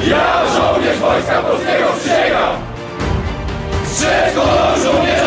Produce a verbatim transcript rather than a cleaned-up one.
Ja, żołnierz Wojska Polskiego, przysięgam! Strzec honoru żołnierza!